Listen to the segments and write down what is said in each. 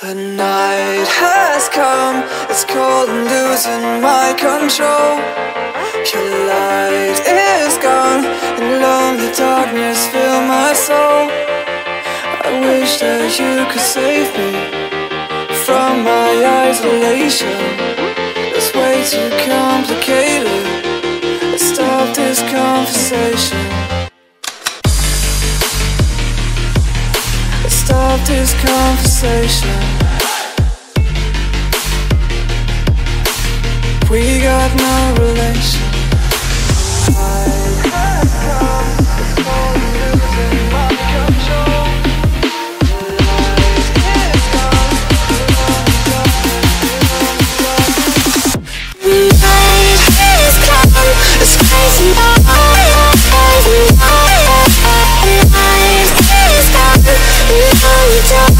The night has come, it's cold and losing my control. Your light is gone, and lonely darkness fill my soul. I wish that you could save me from my isolation. It's way too complicated. Let's stop this conversation. Let's stop this conversation. We got no relation. I have come, it's cold and losing my control. The light is gone, the night is come, it's crazy. The night is gone, the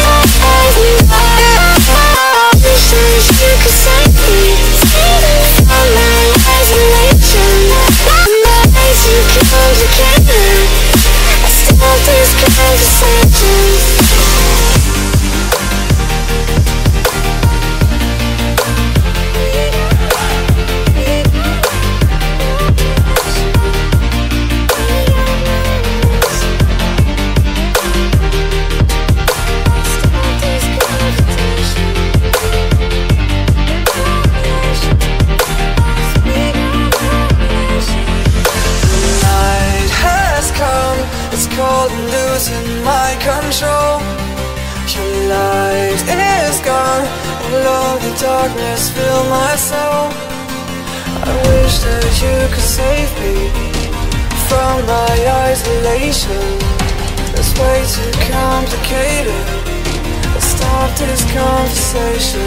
I wish that you could save me from my isolation. I'm not way too complicated. I stop this conversation. Losing my control. Your light is gone, and lonely darkness fill my soul. I wish that you could save me from my isolation. It's way too complicated. Let's stop this conversation.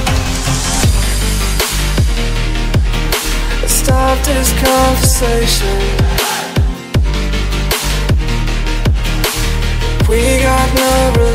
Let's stop this conversation. We got no